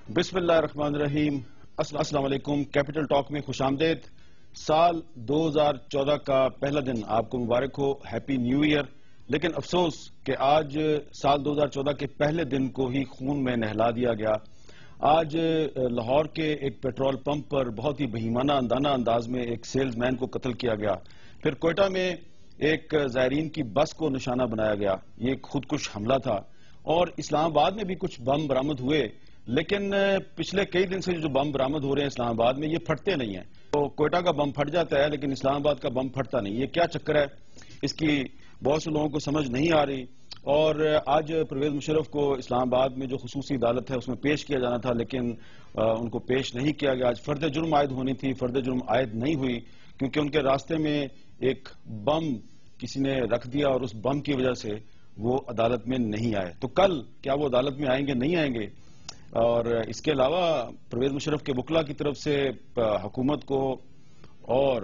بسم اللہ الرحمن الرحیم. السلام علیکم. کیپٹل ٹاک میں خوش آمدید. سال 2014 کا پہلا دن آپ کو مبارک ہو. Happy new year. لیکن افسوس کہ آج سال 2014 کے پہلے دن کو ہی خون میں نہلا دیا گیا. آج لاہور کے ایک پیٹرول پمپ پر بہت ہی بہیمانہ انداز میں ایک سیلز مین کو قتل کیا گیا. پھر کوئٹہ میں ایک زائرین کی بس کو نشانہ بنایا گیا. یہ ایک خودکش حملہ تھا. اور اسلام آباد میں بھی کچھ بم برآمد ہوئے، لیکن پچھلے کئی دن سے جو بم برآمد ہو رہے ہیں اسلام آباد میں، یہ پھٹتے نہیں ہیں. تو کوئٹہ کا بم پھٹ جاتا ہے لیکن اسلام آباد کا بم پھٹتا نہیں. یہ کیا چکر ہے؟ اس کی بہت سے لوگوں کو سمجھ نہیں آ رہی. اور آج پرویز مشرف کو اسلام آباد میں جو خصوصی عدالت ہے اس میں پیش کیا جانا تھا، لیکن ان کو پیش نہیں کیا گیا. آج فرد جرم عائد ہونی تھی، فرد جرم عائد نہیں ہوئی کیونکہ ان کے راستے میں ایک بم کسی نے رکھ دیا اور اس بم کی وجہ سے وہ عدالت میں نہیں آئے. تو کل کیا وہ عدالت میں آئیں گے نہیں آئیں گے؟ اور اس کے علاوہ پرویز مشرف کے وکلاء کی طرف سے حکومت کو اور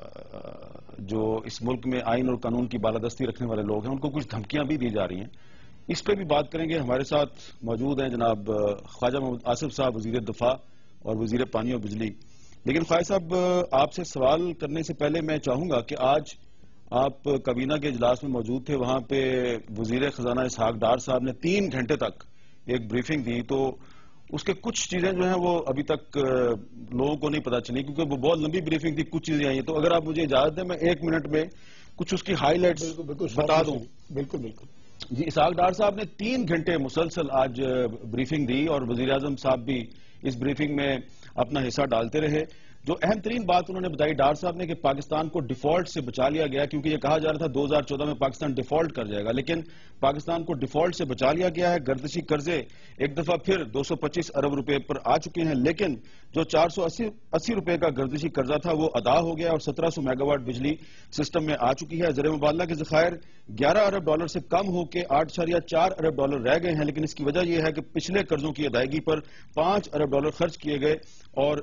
جو اس ملک میں آئین اور قانون کی بالادستی رکھنے والے لوگ ہیں ان کو کچھ دھمکیاں بھی دی جا رہی ہیں. اس پہ بھی بات کریں گے. ہمارے ساتھ موجود ہیں جناب خواجہ محمد آصف صاحب، وزیر دفاع اور وزیر پانی اور بجلی. لیکن خواجہ صاحب، آپ سے سوال کرنے سے پہلے میں چاہوں گا کہ آج آپ کابینہ کے اجلاس میں موجود تھے. وہاں پہ وزیر خزانہ اسحاق ڈار صاحب نے 3 گھنٹے تک ایک بریفنگ دی. تو اس کے کچھ چیزیں جو ہیں وہ ابھی تک لوگوں کو نہیں پتا چلی کیونکہ وہ بہت لمبی بریفنگ تھی. کچھ چیزیں آئی ہیں. تو اگر آپ مجھے اجازت دیں میں 1 منٹ میں کچھ اس کی ہائی لائٹس بتا دوں. بالکل جی، اسحاق ڈار صاحب نے 3 گھنٹے مسلسل آج بریفنگ دی اور وزیر اعظم صاحب بھی اس بریفنگ میں اپنا حصہ ڈالتے رہے. جو اہم ترین بات انہوں نے بتائی ڈار صاحب نے کہ پاکستان کو ڈیفالٹ سے بچا لیا گیا، کیونکہ یہ کہا جا رہا تھا 2014 میں پاکستان ڈیفالٹ کر جائے گا، لیکن پاکستان کو ڈیفالٹ سے بچا لیا گیا ہے. گردشی قرضے ایک دفعہ پھر 225 ارب روپے پر آ چکے ہیں، لیکن جو 480 روپے کا گردشی قرضہ تھا وہ ادا ہو گیا اور 1700 میگا واٹ بجلی سسٹم میں آ چکی ہے. زر مبادلہ کے ذخائر 11 ارب ڈالر سے کم ہو کے 8.4 ارب ڈالر رہ گئے ہیں، لیکن اس کی وجہ یہ ہے کہ پچھلے قرضوں کی ادائیگی پر 5 ارب ڈالر خرچ کیے گئے اور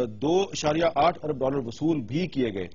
2.8 ارب ڈالر وصول بھی کیے گئے.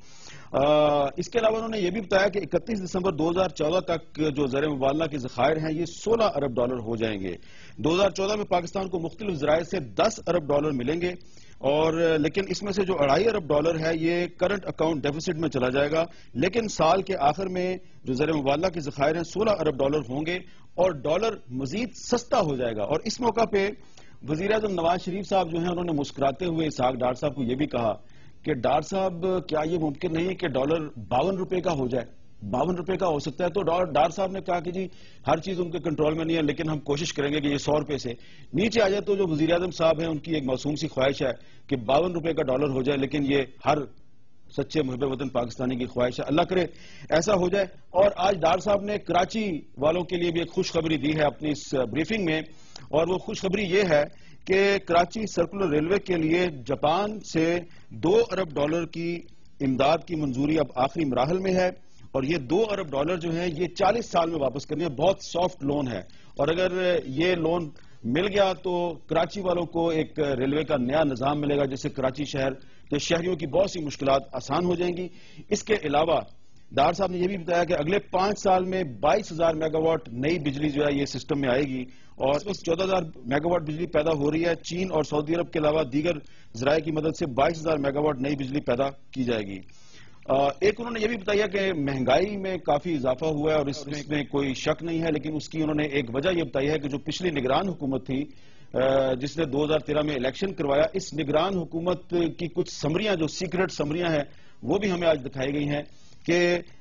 اس کے علاوہ انہوں نے یہ بھی بتایا کہ 31 دسمبر 2014 تک جو زر مبادلہ کے ذخائر ہیں یہ 16 ارب ڈالر ہو جائیں گے. 2014 میں پاکستان کو مختلف ذرائع سے 10 ارب ڈالر ملیں گے، اور لیکن اس میں سے جو 2.5 ارب ڈالر ہے یہ کرنٹ اکاؤنٹ ڈیفیسٹ میں چلا جائے گا. لیکن سال کے آخر میں جو زر مبادلہ کے ذخائر ہیں 16 ارب ڈالر ہوں گے اور ڈالر مزید سستا ہو جائے گا. اور اس موقع پہ وزیر اعظم نواز شریف صاحب جو ہیں انہوں نے مسکراتے ہوئے اسحاق ڈار صاحب کو یہ بھی کہا کہ ڈار صاحب کیا یہ ممکن نہیں کہ ڈالر 52 روپے کا ہو جائے؟ 52 روپے کا ہو سکتا ہے. تو ڈار صاحب نے کہا کہ جی ہر چیز ان کے کنٹرول میں نہیں ہے، لیکن ہم کوشش کریں گے کہ یہ 100 روپے سے نیچے آ جائے. تو جو وزیر اعظم صاحب ہیں ان کی ایک معصوم سی خواہش ہے کہ 52 روپے کا ڈالر ہو جائے، لیکن یہ ہر سچے محب وطن پاکستانی کی خواہش ہے. اللہ کرے ایسا ہو جائے. اور آج ڈار صاحب نے کراچی والوں کے لیے بھی ایک خوشخبری دی ہے اپنی اس بریفنگ میں، اور وہ خوشخبری یہ ہے کہ کراچی سرکولر ریلوے کے لیے جاپان سے 2 ارب ڈالر کی امداد کی منظوری اب آخری مراحل میں ہے، اور یہ 2 ارب ڈالر جو ہیں یہ 40 سال میں واپس کرنے ہیں. بہت سافٹ لون ہے، اور اگر یہ لون مل گیا تو کراچی والوں کو ایک ریلوے کا نیا نظام ملے گا، جس سے کراچی شہر کے شہریوں کی بہت سی مشکلات آسان ہو جائیں گی. اس کے علاوہ ڈار صاحب نے یہ بھی بتایا کہ اگلے 5 سال میں 22,000 میگا واٹ نئی بجلی جو ہے یہ سسٹم میں آئے گی، اور اس وقت 14,000 میگا واٹ بجلی پیدا ہو رہی ہے. چین اور سعودی عرب کے علاوہ دیگر ذرائع کی مدد سے 22,000 میگا واٹ نئی بجلی پیدا کی جائے گی. ایک انہوں نے یہ بھی بتایا کہ مہنگائی میں کافی اضافہ ہوا ہے اور اس میں کوئی شک نہیں ہے، لیکن اس کی انہوں نے ایک وجہ یہ بتائی ہے کہ جو پچھلی نگران حکومت تھی جس نے 2013 میں الیکشن کروایا، اس نگران حکومت کی کچھ سمریاں جو سیکرٹ سمریاں ہیں وہ بھی ہمیں آج دکھائی گئی ہیں کہ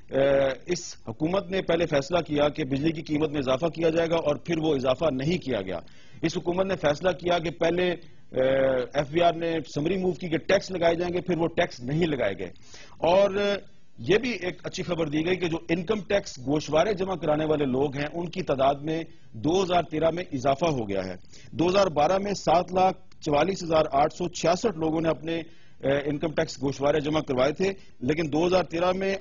اس حکومت نے پہلے فیصلہ کیا کہ بجلی کی قیمت میں اضافہ کیا جائے گا اور پھر وہ اضافہ نہیں کیا گیا. اس حکومت نے فیصلہ کیا کہ پہلے ایف بی آر نے سمری موو کی کہ ٹیکس لگائے جائیں گے، پھر وہ ٹیکس نہیں لگائے گئے. اور یہ بھی ایک اچھی خبر دی گئی کہ جو انکم ٹیکس گوشوارے جمع کرانے والے لوگ ہیں ان کی تعداد میں 2013 میں اضافہ ہو گیا ہے. 2012 میں 7,44,866 لوگوں نے اپنے انکم ٹیکس گوشوارے جمع کروائے تھے، لیکن 2013 میں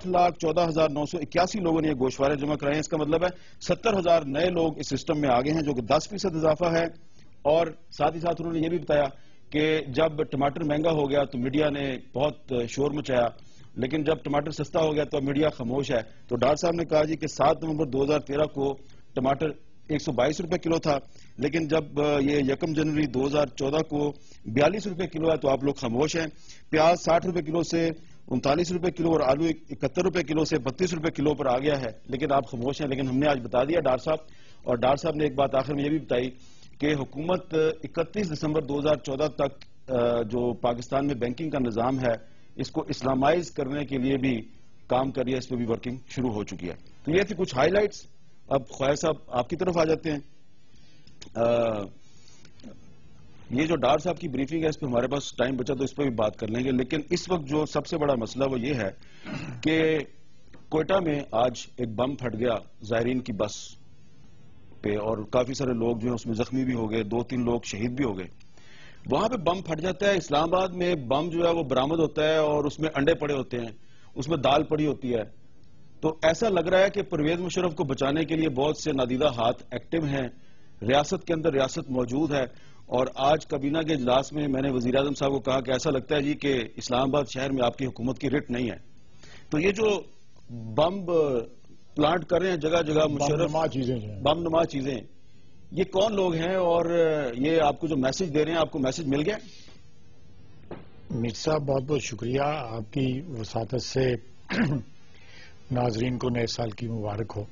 8,14,981 لوگوں نے یہ گوشوارے جمع کرائے ہیں. اس کا مطلب ہے 70,000 نئے لوگ اس سسٹم میں آگے ہیں، جو کہ 10% اضافہ ہے. اور ساتھ ہی ساتھ انہوں نے یہ بھی بتایا کہ جب ٹماٹر مہنگا ہو گیا تو میڈیا نے بہت شور مچایا، لیکن جب ٹماٹر سستا ہو گیا تو میڈیا خاموش ہے. تو ڈار صاحب نے کہا جی کہ 7 نومبر 2013 کو ٹماٹر 122 روپے کلو تھا، لیکن جب یہ 1 جنوری 2014 کو 42 روپے کلو ہے تو آپ لوگ خاموش ہیں. پیاز 60 روپے کلو سے 39 روپے کلو اور آلو 71 روپے کلو سے 32 روپے کلو پر آ گیا ہے، لیکن آپ خاموش ہیں. لیکن ہم نے آج بتا دیا ڈار صاحب، اور ڈار صاحب نے ایک بات آخر میں یہ بھی بتائی کہ حکومت 31 دسمبر 2014 تک جو پاکستان میں بینکنگ کا نظام ہے اس کو اسلامائز کرنے کے لیے بھی کام کر رہی ہے، اس پہ بھی ورکنگ شروع ہو چکی ہے. تو یہ تھی کچھ ہائی لائٹس. اب خواہ صاحب آپ کی طرف آ جاتے ہیں. یہ جو ڈار صاحب کی بریفنگ ہے اس پہ ہمارے پاس ٹائم بچا تو اس پہ بھی بات کر لیں گے، لیکن اس وقت جو سب سے بڑا مسئلہ وہ یہ ہے کہ کوئٹہ میں آج ایک بم پھٹ گیا زائرین کی بس پہ، اور کافی سارے لوگ جو ہیں اس میں زخمی بھی ہو گئے، 2-3 لوگ شہید بھی ہو گئے. وہاں پہ بم پھٹ جاتا ہے. اسلام آباد میں بم جو ہے وہ برآمد ہوتا ہے اور اس میں انڈے پڑے ہوتے ہیں، اس میں دال پڑی ہوتی ہے. تو ایسا لگ رہا ہے کہ پرویز مشرف کو بچانے کے لیے بہت سے نادیدہ ہاتھ ایکٹیو ہیں، ریاست کے اندر ریاست موجود ہے. اور آج کابینہ کے اجلاس میں میں نے وزیر اعظم صاحب کو کہا کہ ایسا لگتا ہے جی کہ اسلام آباد شہر میں آپ کی حکومت کی رٹ نہیں ہے. تو یہ جو بم پلانٹ کر رہے ہیں جگہ جگہ مشرف، بم نما چیزیں، یہ کون لوگ ہیں اور یہ آپ کو جو میسج دے رہے ہیں آپ کو میسج مل گیا؟ میر صاحب بہت بہت شکریہ، آپ کی وساطت سے ناظرین کو نئے سال کی مبارک ہو.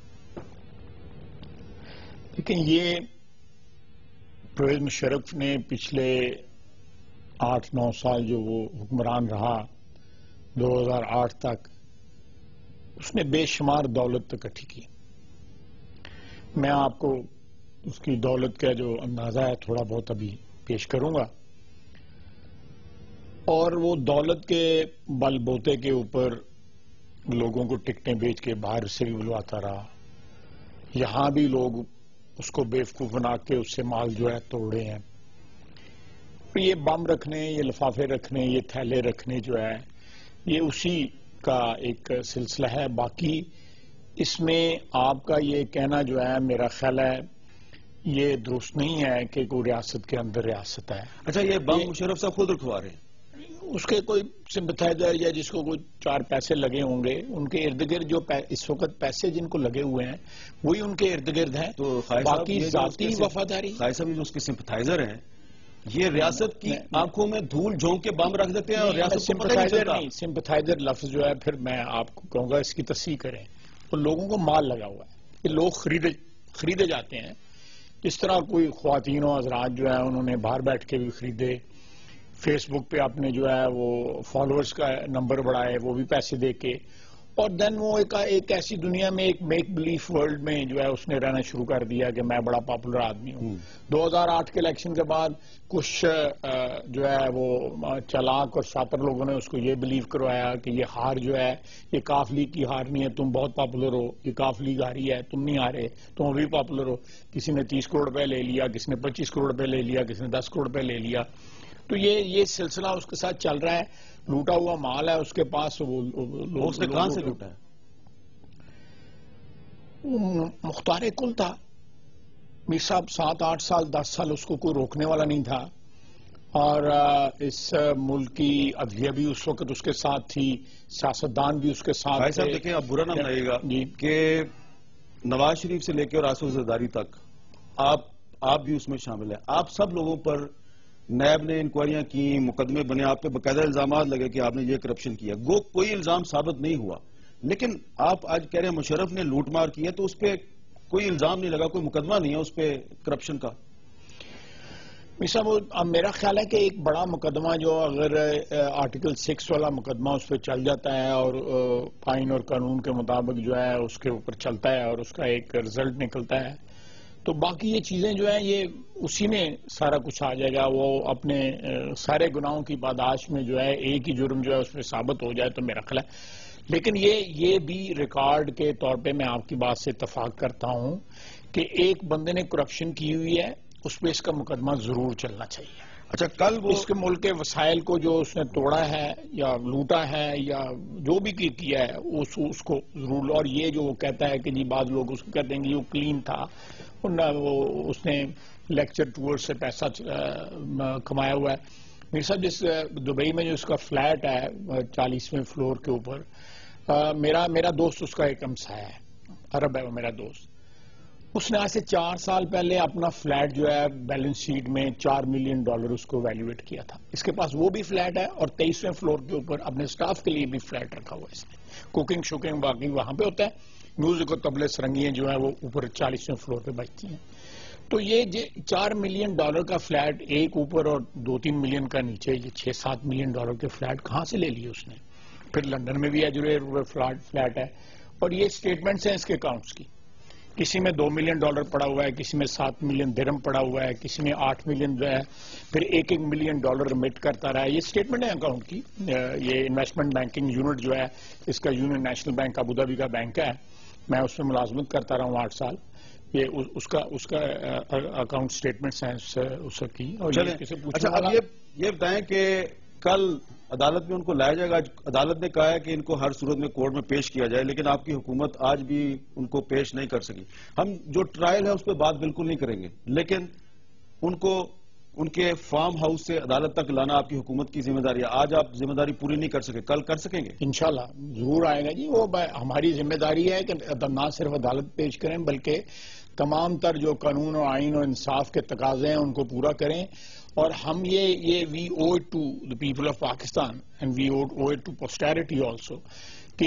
لیکن یہ پرویز مشرف نے پچھلے 8-9 سال جو وہ حکمران رہا 2008 تک، اس نے بے شمار دولت اکٹھی کی. میں آپ کو اس کی دولت کا جو اندازہ ہے تھوڑا بہت ابھی پیش کروں گا. اور وہ دولت کے بل بوتے کے اوپر لوگوں کو ٹکٹیں بیچ کے باہر سے بھی بلواتا رہا. یہاں بھی لوگ اس کو بیوقوف بنا کے اس سے مال جو ہے توڑے ہیں. یہ بم رکھنے، یہ لفافے رکھنے، یہ تھیلے رکھنے جو ہے یہ اسی کا ایک سلسلہ ہے. باقی اس میں آپ کا یہ کہنا جو ہے میرا خیال ہے یہ درست نہیں ہے کہ کوئی ریاست کے اندر ریاست ہے. اچھا، یہ بم مشرف صاحب خود رکھوا رہے ہیں؟ اس کے کوئی سمپتھائزر یا جس کو کوئی 4 پیسے لگے ہوں گے، ان کے ارد گرد جو اس وقت پیسے جن کو لگے ہوئے ہیں وہی ان کے ارد گرد ہیں. تو باقی ذاتی وفاداری، خواہ صاحب جو اس کے سمپتھائزر ہیں یہ ریاست کی آنکھوں میں دھول جھونک کے بم رکھ دیتے ہیں اور ریاست کو پتہ نہیں چلتا. سمپتھائزر لفظ جو ہے پھر میں آپ کو کہوں گا اس کی تصحیح کریں. تو لوگوں کو مال لگا ہوا ہے، یہ لوگ خریدے جاتے ہیں. اس طرح کوئی خواتین و حضرات جو ہے انہوں نے باہر بیٹھ کے بھی خریدے، فیس بک پہ اپنے جو ہے وہ فالوورز کا نمبر بڑھائے، وہ بھی پیسے دے کے، اور دین وہ ایک ایسی دنیا میں ایک میک بلیف ورلڈ میں جو ہے اس نے رہنا شروع کر دیا کہ میں بڑا پاپولر آدمی ہوں. 2008 کے الیکشن کے بعد کچھ جو ہے وہ چلاک اور شاطر لوگوں نے اس کو یہ بلیو کروایا کہ یہ ہار جو ہے یہ کاف لیگ کی ہار نہیں ہے، تم بہت پاپولر ہو، یہ کاف لیگ ہاری ہے، تم نہیں ہارے، تم ابھی پاپولر ہو. کسی نے 30 کروڑ روپے لے لیا، کسی نے 25 کروڑ روپے لے لیا، کسی نے 10 کروڑ روپے لے لیا. تو یہ سلسلہ اس کے ساتھ چل رہا ہے. لوٹا ہوا مال ہے اس کے پاس. وہ اس نے کہاں سے لوٹا ہے؟ مختار کل تھا میر صاحب. 7-8 سال 10 سال اس کو کوئی روکنے والا نہیں تھا. اور اس ملک کی عدلیہ بھی اس وقت اس کے ساتھ تھی، سیاستدان بھی اس کے ساتھ بھائی صاحب دیکھیں، آپ برا نہ منائیے گا کہ نواز شریف سے لے کے اور آصف زرداری تک آپ بھی اس میں شامل ہیں. آپ سب لوگوں پر نیب نے انکوائریاں کی، مقدمے بنے، آپ پہ باقاعدہ الزامات لگے کہ آپ نے یہ کرپشن کیا. گو کوئی الزام ثابت نہیں ہوا، لیکن آپ آج کہہ رہے ہیں مشرف نے لوٹ مار کی ہے، تو اس پہ کوئی الزام نہیں لگا، کوئی مقدمہ نہیں ہے اس پہ کرپشن کا. صاحب میرا خیال ہے کہ ایک بڑا مقدمہ جو اگر آرٹیکل 6 والا مقدمہ اس پہ چل جاتا ہے اور آئین اور قانون کے مطابق جو ہے اس کے اوپر چلتا ہے اور اس کا ایک رزلٹ نکلتا ہے، تو باقی یہ چیزیں جو ہیں یہ اسی میں سارا کچھ آ جائے گا. وہ اپنے سارے گناہوں کی پاداش میں جو ہے ایک ہی جرم جو ہے اس پہ ثابت ہو جائے تو میرا خیال ہے. لیکن یہ بھی ریکارڈ کے طور پہ میں آپ کی بات سے اتفاق کرتا ہوں کہ ایک بندے نے کرپشن کی ہوئی ہے، اس پہ اس کا مقدمہ ضرور چلنا چاہیے. اچھا، کل وہ اس کے ملک کے وسائل کو جو اس نے توڑا ہے یا لوٹا ہے یا جو بھی کیا ہے اس کو ضرور. اور یہ جو وہ کہتا ہے کہ جی بعض لوگ اس کو کہتے ہیں کہ وہ کلین تھا، اس نے لیکچر ٹور سے پیسہ کمایا ہوا ہے. میرے صاحب جس دبئی میں جو اس کا فلیٹ ہے 40ویں فلور کے اوپر، میرا دوست اس کا ایک ہمسایہ ہے، عرب ہے وہ میرا دوست. اس نے آج سے 4 سال پہلے اپنا فلیٹ جو ہے بیلنس شیٹ میں $4 ملین اس کو ویلیویٹ کیا تھا. اس کے پاس وہ بھی فلیٹ ہے اور 23ویں فلور کے اوپر اپنے سٹاف کے لیے بھی فلیٹ رکھا ہوا ہے اس نے. کوکنگ شوکنگ باقی وہاں پہ ہوتا ہے. میوزک اور طبلے سرنگیاں جو ہیں وہ اوپر 40ویں فلور پہ بجتی ہیں. تو یہ $4 ملین کا فلیٹ ایک اوپر اور 2-3 ملین کا نیچے، یہ $6-7 ملین کے فلیٹ کہاں سے لے لیے اس نے؟ پھر لندن میں بھی ایجوریٹ فلیٹ ہے. اور یہ سٹیٹمنٹس ہیں اس کے اکاؤنٹس کی. کسی میں $2 ملین پڑا ہوا ہے، کسی میں 7 ملین درہم پڑا ہوا ہے، کسی میں 8 ملین جو ہے، پھر $1 ملین رمٹ کرتا رہا ہے. یہ سٹیٹمنٹ ہے اکاؤنٹ کی. یہ انویسٹمنٹ بینکنگ یونٹ جو ہے اس کا یونین نیشنل بینک ابوظہبی کا بینک ہے. میں اس میں ملازمت کرتا رہا ہوں 8 سال. یہ اس کا اکاؤنٹ سٹیٹمنٹس ہیں اس کی. اور اچھا، اب یہ بتائیں کہ کل عدالت میں ان کو لایا جائے گا. عدالت نے کہا ہے کہ ان کو ہر صورت میں کورٹ میں پیش کیا جائے، لیکن آپ کی حکومت آج بھی ان کو پیش نہیں کر سکی. ہم جو ٹرائل ہے اس پہ بات بالکل نہیں کریں گے، لیکن ان کو ان کے فارم ہاؤس سے عدالت تک لانا آپ کی حکومت کی ذمہ داری ہے. آج آپ ذمہ داری پوری نہیں کر سکے، کل کر سکیں گے؟ انشاءاللہ ضرور آئے گا جی. وہ ہماری ذمہ داری ہے کہ نہ صرف عدالت پیش کریں بلکہ تمام تر جو قانون اور آئین اور انصاف کے تقاضے ہیں ان کو پورا کریں. اور ہم یہ we owe it to the people of Pakistan and we owe it to posterity also کہ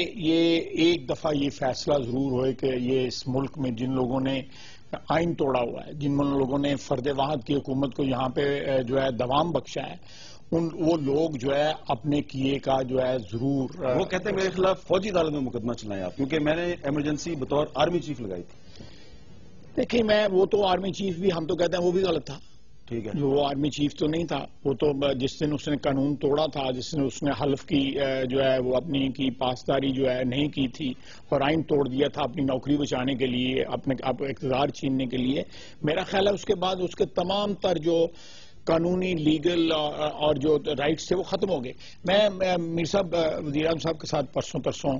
یہ ایک دفعہ یہ فیصلہ ضرور ہوئے کہ یہ اس ملک میں جن لوگوں نے آئین توڑا ہوا ہے، جن لوگوں نے فرد واحد کی حکومت کو یہاں پہ جو ہے دوام بخشا ہے، وہ لوگ جو ہے اپنے کیے کا جو ہے ضرور. وہ کہتے ہیں میرے خلاف فوجی عدالت میں مقدمہ چلائیں آپ، کیونکہ میں نے ایمرجنسی بطور آرمی چیف لگائی تھی. دیکھیں وہ تو آرمی چیف بھی ہم تو کہتے ہیں وہ بھی غلط تھا. ٹھیک ہے، وہ آرمی چیف تو نہیں تھا. وہ تو جس دن اس نے قانون توڑا تھا، جس دن اس نے حلف کی جو ہے وہ اپنی کی پاسداری جو ہے نہیں کی تھی اور آئین توڑ دیا تھا اپنی نوکری بچانے کے لیے، اپنے اقتدار چھیننے کے لیے. میرا خیال ہے اس کے بعد اس کے تمام تر جو قانونی لیگل اور جو رائٹس تھے وہ ختم ہو گئے. میں میر صاحب وزیر اعظم صاحب کے ساتھ پرسوں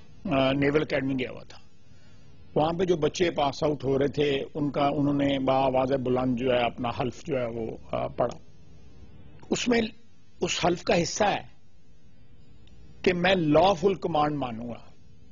نیول اکیڈمی گیا ہوا تھا. وہاں پہ جو بچے پاس آؤٹ ہو رہے تھے انہوں نے بآواز بلند جو ہے اپنا حلف جو ہے وہ پڑھا. اس میں اس حلف کا حصہ ہے کہ میں لا فل کمانڈ مانوں گا.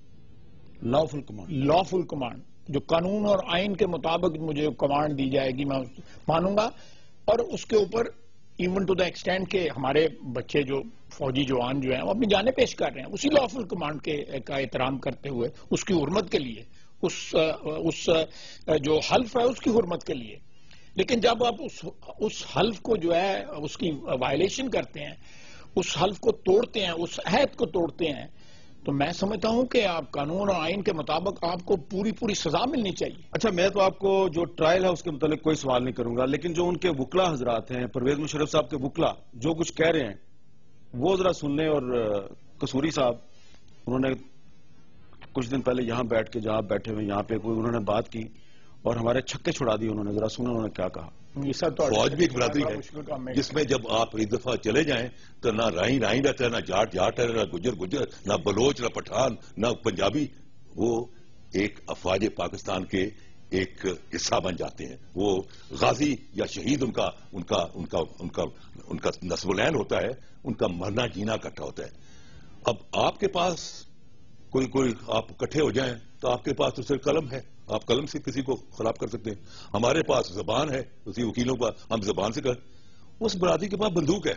لا فل کمانڈ جو قانون اور آئین کے مطابق مجھے کمانڈ دی جائے گی میں مانوں گا. اور اس کے اوپر ایون ٹو دا ایکسٹینڈ کہ ہمارے بچے جو فوجی جوان جو ہیں وہ اپنی جانیں پیش کر رہے ہیں اسی لا فل کمانڈ کا احترام کرتے ہوئے، اس کی حرمت کے لیے، اس جو حلف ہے اس کی حرمت کے لیے. لیکن جب آپ اس حلف کو جو ہے اس کی وائلیشن کرتے ہیں، اس حلف کو توڑتے ہیں، اس عہد کو توڑتے ہیں، تو میں سمجھتا ہوں کہ آپ قانون اور آئین کے مطابق آپ کو پوری سزا ملنی چاہیے. اچھا، میں تو آپ کو جو ٹرائل ہے اس کے متعلق کوئی سوال نہیں کروں گا، لیکن جو ان کے وکلا حضرات ہیں، پرویز مشرف صاحب کے وکلا جو کچھ کہہ رہے ہیں وہ ذرا سن لیں. اور قصوری صاحب انہوں نے کچھ دن پہلے یہاں بیٹھ کے جہاں بیٹھے ہوئے یہاں پہ کوئی انہوں نے بات کی اور ہمارے چھکے چھڑا دیے. انہوں نے ذرا سنا انہوں نے کیا کہا. فوج بھی ایک برادری ہے جس میں جب آپ ایک دفعہ چلے جائیں تو نہ رائن رہتا ہے، نہ جاٹ جاٹ ہے، نہ گجر، نہ بلوچ، نہ پٹھان، نہ پنجابی. وہ ایک افواج پاکستان کے ایک حصہ بن جاتے ہیں. وہ غازی یا شہید ان کا نسب العین ہوتا ہے، ان کا مرنا جینا اکٹھا ہوتا ہے. اب آپ کے پاس کوئی آپ اکٹھے ہو جائیں تو آپ کے پاس تو صرف قلم ہے، آپ قلم سے کسی کو خراب کر سکتے ہیں. ہمارے پاس زبان ہے، اسی وکیلوں کا ہم زبان سے اس برادری کے پاس بندوق ہے.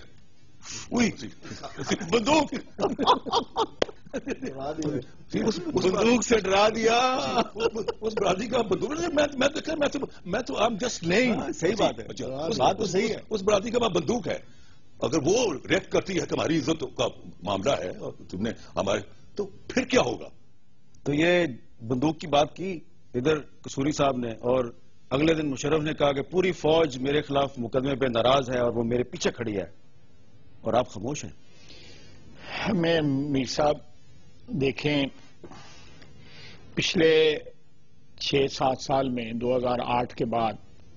بندوق بندوق سے ڈرا دیا. اس برادری کا بندوق. میں تو آپ جسٹ نہیں. صحیح بات ہے، بات تو صحیح ہے. اس برادری کا بندوق ہے. اگر وہ ریپ کرتی ہے کہ ہماری عزت کا معاملہ ہے اور تم نے ہمارے، تو پھر کیا ہوگا؟ تو یہ بندوق کی بات کی ادھر قصوری صاحب نے، اور اگلے دن مشرف نے کہا کہ پوری فوج میرے خلاف مقدمے پہ ناراض ہے اور وہ میرے پیچھے کھڑی ہے، اور آپ خاموش ہیں. میں میر صاحب دیکھیں، پچھلے 6-7 سال میں 2008 کے بعد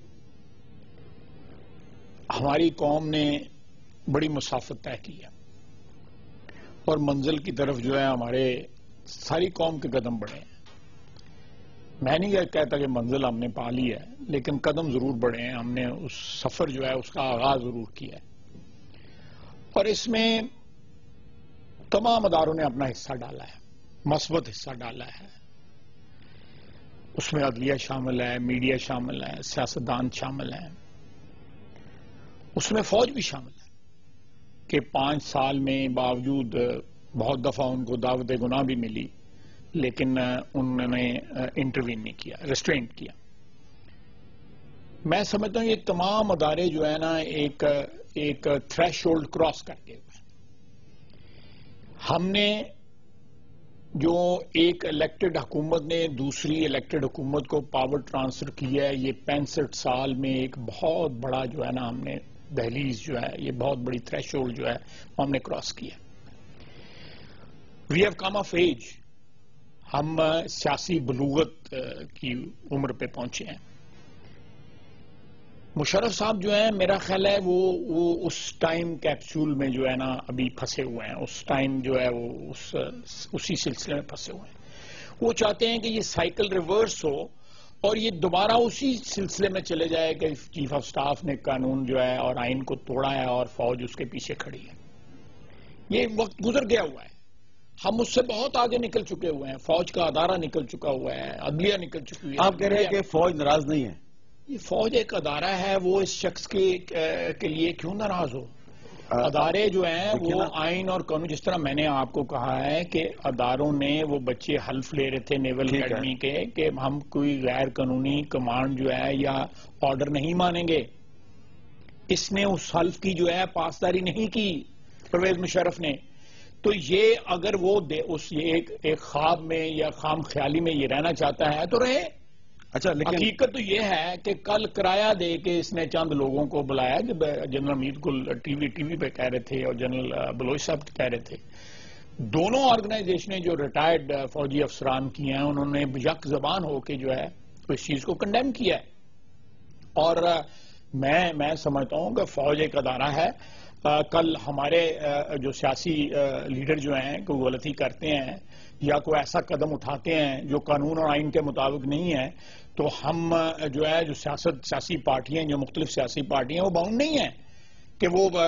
ہماری قوم نے بڑی مسافت طے کی ہے اور منزل کی طرف جو ہے ہمارے ساری قوم کے قدم بڑھے ہیں. میں نہیں کہتا کہ منزل ہم نے پا لی ہے، لیکن قدم ضرور بڑھے ہیں. ہم نے اس سفر جو ہے اس کا آغاز ضرور کیا ہے، اور اس میں تمام اداروں نے اپنا حصہ ڈالا ہے، مثبت حصہ ڈالا ہے. اس میں عدلیہ شامل ہے، میڈیا شامل ہے، سیاستدان شامل ہیں، اس میں فوج بھی شامل ہے کہ 5 سال میں باوجود بہت دفعہ ان کو دعوت گناہ بھی ملی لیکن انہوں نے انٹروین نہیں کیا، ریسٹرینٹ کیا. میں سمجھتا ہوں یہ تمام ادارے جو ہے نا ایک تھریش ہولڈ کراس کر کے ہوئے. ہم نے جو ایک الیکٹڈ حکومت نے دوسری الیکٹڈ حکومت کو پاور ٹرانسفر کیا ہے، یہ 65 سال میں ایک بہت بڑا جو ہے نا ہم نے دہلیز جو ہے، یہ بہت بڑی تھریش ہولڈ جو ہے وہ ہم نے کراس کیا. We have come of age, ہم سیاسی بلوغت کی عمر پہ پہنچے ہیں. مشرف صاحب جو ہیں میرا خیال ہے وہ اس ٹائم کیپسول میں جو ہے نا ابھی پھنسے ہوئے ہیں، اس ٹائم جو ہے وہ اسی سلسلے میں پھنسے ہوئے ہیں. وہ چاہتے ہیں کہ یہ سائیکل ریورس ہو اور یہ دوبارہ اسی سلسلے میں چلے جائے کہ چیف آف سٹاف نے قانون جو ہے اور آئین کو توڑا ہے اور فوج اس کے پیچھے کھڑی ہے. یہ وقت گزر گیا ہوا ہے، ہم اس سے بہت آگے نکل چکے ہوئے ہیں. فوج کا ادارہ نکل چکا ہوا ہے، عدلیہ نکل چکی ہوئی ہے. آپ کہہ رہے ہیں کہ فوج ناراض نہیں ہے؟ یہ فوج ایک ادارہ ہے، وہ اس شخص کے لیے کیوں ناراض ہو؟ ادارے جو ہیں وہ آئین اور قانون، جس طرح میں نے آپ کو کہا ہے کہ اداروں نے وہ بچے حلف لے رہے تھے نیول اکیڈمی کے کہ ہم کوئی غیر قانونی کمانڈ جو ہے یا آرڈر نہیں مانیں گے. اس نے اس حلف کی جو ہے پاسداری نہیں کی پرویز مشرف نے. تو یہ اگر وہ ایک خواب میں یا خام خیالی میں یہ رہنا چاہتا ہے تو رہے. اچھا، لیکن حقیقت تو یہ ہے کہ کل کرایہ دے کے اس نے چند لوگوں کو بلایا، جب جنرل امید گل ٹی وی پہ کہہ رہے تھے اور جنرل بلوچ صاحب کہہ رہے تھے. دونوں آرگنائزیشنیں جو ریٹائرڈ فوجی افسران کی ہیں انہوں نے یک زبان ہو کے جو ہے اس چیز کو کنڈیم کیا ہے. اور میں سمجھتا ہوں کہ فوج ایک ادارہ ہے. کل ہمارے جو سیاسی لیڈر جو ہیں کوئی غلطی کرتے ہیں یا کوئی ایسا قدم اٹھاتے ہیں جو قانون اور آئین کے مطابق نہیں ہے تو ہم جو ہے جو سیاسی پارٹیاں، جو مختلف سیاسی پارٹیاں، وہ باؤنڈ نہیں ہیں کہ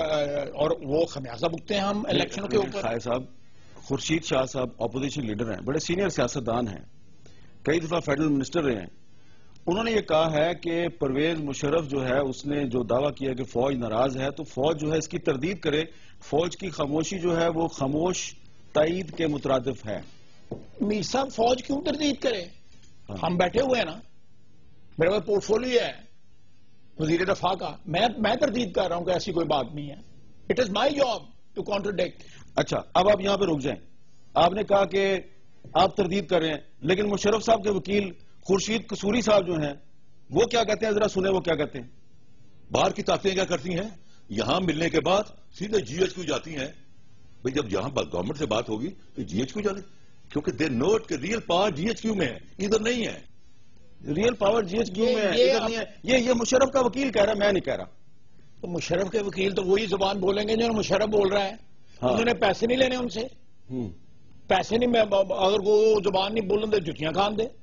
وہ خمیازہ بھگتے ہیں ہم الیکشنوں کے اوپر. خائر صاحب، خورشید شاہ صاحب اپوزیشن لیڈر ہیں، بڑے سینئر سیاستدان ہیں، کئی دفعہ فیڈرل منسٹر رہے ہیں. انہوں نے یہ کہا ہے کہ پرویز مشرف جو ہے اس نے جو دعویٰ کیا کہ فوج ناراض ہے تو فوج جو ہے اس کی تردید کرے. فوج کی خاموشی جو ہے وہ خاموش تائید کے مترادف ہے. میر صاحب فوج کیوں تردید کرے؟ ہم بیٹھے ہوئے ہیں نا، میرے پاس پورٹ فولیو ہے وزیر دفاع کا، میں تردید کر رہا ہوں کہ ایسی کوئی بات نہیں ہے. It is my job to contradict. اچھا، اب آپ یہاں پہ رک جائیں. آپ نے کہا کہ آپ تردید کر رہے ہیں لیکن مشرف صاحب کے وکیل خورشید قصوری صاحب جو ہیں وہ کیا کہتے ہیں؟ ذرا سنیں وہ کیا کہتے ہیں. باہر کی طاقتیں کیا کرتی ہیں؟ یہاں ملنے کے بعد سیدھے جی ایچ کیو جاتی ہیں. بھئی جب یہاں گورنمنٹ سے بات ہوگی تو جی ایچ کیو جانے، کیونکہ دے نوٹ کہ real power G H Q میں ہے، ادھر نہیں ہے. Real power G H Q میں ہے، ادھر نہیں ہے. یہ مشرف کا وکیل کہہ رہا ہے، میں نہیں کہہ رہا. تو مشرف کے وکیل تو وہی زبان بولیں گے جو مشرف بول رہا ہے. انہوں نے پیسے نہیں لینے ان سے، پیسے نہیں، اگر وہ زبان نہیں بولیں تو جتیاں کھان دے.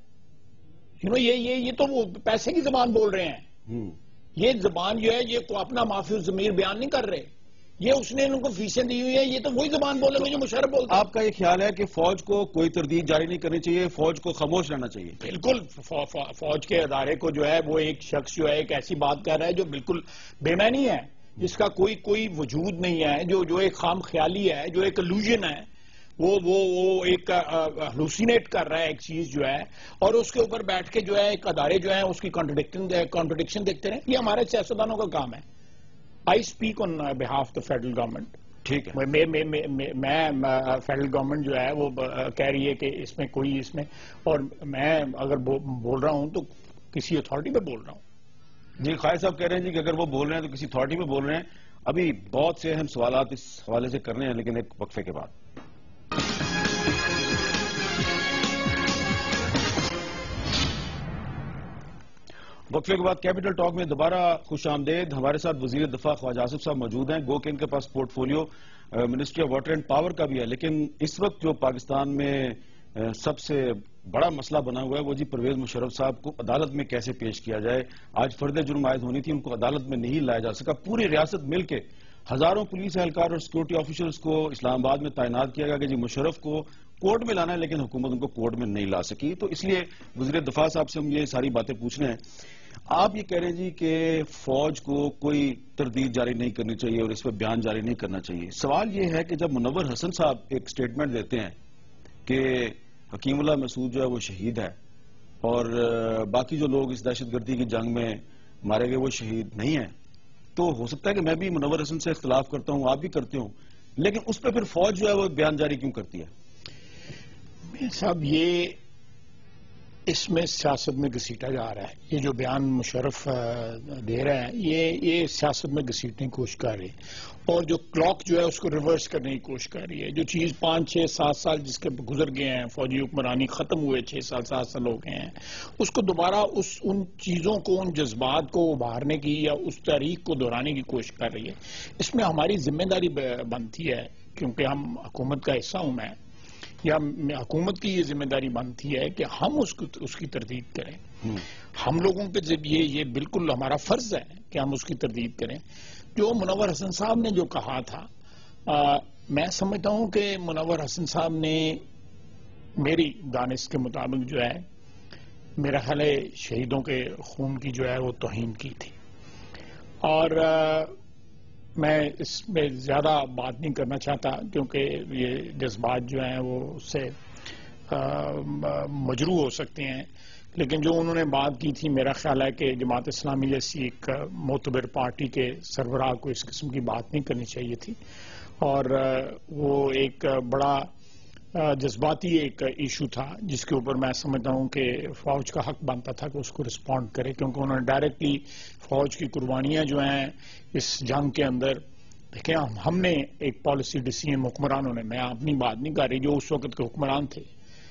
یہ تو وہ پیسے کی زبان بول رہے ہیں. یہ زبان جو ہے یہ اپنا معافی الضمیر بیان نہیں کر رہے، یہ اس نے ان کو فیسیں دی ہوئی ہیں، یہ تو وہی زبان بولیں گے جو مشرف بولتے ہیں. آپ کا یہ خیال ہے کہ فوج کو کوئی تردید جاری نہیں کرنی چاہیے، فوج کو خاموش رہنا چاہیے؟ بالکل. فوج کے ادارے کو جو ہے وہ ایک شخص جو ہے ایک ایسی بات کر رہا ہے جو بالکل بے معنی ہے، جس کا کوئی وجود نہیں ہے، جو ایک خام خیالی ہے، جو ایک الوژن ہے، وہ ایک ہلوسینیٹ کر رہا ہے ایک چیز جو ہے، اور اس کے اوپر بیٹھ کے جو ہے ایک ادارے جو ہیں اس کی کانٹرڈکشن دیکھتے رہیں. یہ ہمارے سیاستدانوں کا کام ہے. I speak on behalf the federal government. ٹھیک ہے، میں فیڈرل گورنمنٹ جو ہے وہ کہہ رہی ہے کہ اس میں کوئی اور میں اگر بول رہا ہوں تو کسی اتھارٹی پہ بول رہا ہوں. جی خائر صاحب کہہ رہے ہیں جی کہ اگر وہ بول رہے ہیں تو کسی اتھارٹی پہ بول رہے ہیں. ابھی بہت سے اہم سوالات اس حوالے سے کرنے ہیں لیکن ایک وقفے کے بعد. وقفے کے بعد کیپٹل ٹاک میں دوبارہ خوش آمدید. ہمارے ساتھ وزیر دفاع خواجہ آصف صاحب موجود ہیں. گو کہ ان کے پاس portfolio ministry of water and power کا بھی ہے، لیکن اس وقت جو پاکستان میں سب سے بڑا مسئلہ بنا ہوا ہے وہ جی پرویز مشرف صاحب کو عدالت میں کیسے پیش کیا جائے. آج فرد جرم عائد ہونی تھی، ان کو عدالت میں نہیں لایا جا سکا. پوری ریاست مل کے ہزاروں پولیس اہلکار اور سیکورٹی آفیشلز کو اسلام آباد میں تعینات کیا گیا کہ جی مشرف کو کوर्ٹ میں لانا ہے لیکن حکومت ان کو کوर्ٹ میں نہیں لا سکی. تو اس لیے وزیر دفاع صاحب سے ہم یہ ساری باتیں پوچھ رہے ہیں. آپ یہ کہہ رہے ہیں جی کہ فوج کو کوئی تردید جاری نہیں کرنی چاہیے اور اس پہ بیان جاری نہیں کرنا چاہیے. سوال یہ ہے کہ جب منور حسن صاحب ایک سٹیٹمنٹ دیتے ہیں کہ حکیم اللہ مسعود جو ہے وہ شہید ہے اور باقی جو لوگ اس دہشت گردی کی جنگ میں مارے گئے وہ شہید نہیں ہیں, تو ہو سکتا ہے کہ میں بھی منور حسن سے اختلاف کرتا ہوں, آپ بھی کرتے ہوں, لیکن اس پہ پھر فوج جو ہے وہ بیان جاری کیوں کرتی ہے؟ صاحب یہ اس میں سیاست میں گھسیٹا جا رہا ہے. یہ جو بیان مشرف دے رہا ہے یہ سیاست میں گھسیٹنے کی کوشش کر رہی ہے اور جو کلاک جو ہے اس کو ریورس کرنے کی کوشش کر رہی ہے. جو چیز 5 6 7 سال جس کے گزر گئے ہیں, فوجی حکمرانی ختم ہوئے 6 سال 7 سال ہو گئے ہیں, اس کو دوبارہ ان چیزوں کو, ان جذبات کو ابھارنے کی یا اس تاریخ کو دہرانے کی کوشش کر رہی ہے. اس میں ہماری ذمہ داری بنتی ہے کیونکہ ہم حکومت کا حصہ ہوں, میں یا حکومت کی یہ ذمہ داری بنتی ہے کہ ہم اس کی تردید کریں. ہم لوگوں پہ یہ بالکل ہمارا فرض ہے کہ ہم اس کی تردید کریں. جو منور حسن صاحب نے جو کہا تھا, میں سمجھتا ہوں کہ منور حسن صاحب نے میری دانش کے مطابق جو ہے میرا خیال ہے شہیدوں کے خون کی جو ہے وہ توہین کی تھی. اور میں اس میں زیادہ بات نہیں کرنا چاہتا کیونکہ یہ جذبات جو ہیں وہ اس سے مجروح ہو سکتے ہیں, لیکن جو انہوں نے بات کی تھی میرا خیال ہے کہ جماعت اسلامی جیسی ایک معتبر پارٹی کے سربراہ کو اس قسم کی بات نہیں کرنی چاہیے تھی. اور وہ ایک بڑا جذباتی ایک ایشو تھا جس کے اوپر میں سمجھتا ہوں کہ فوج کا حق بنتا تھا کہ اس کو رسپونڈ کرے, کیونکہ انہوں نے ڈائریکٹلی فوج کی قربانیاں جو ہیں اس جنگ کے اندر دیکھیں. ہم نے ایک پالیسی ڈیسیژن حکمرانوں نے, میں اپنی بات نہیں کر رہی, جو اس وقت کے حکمران تھے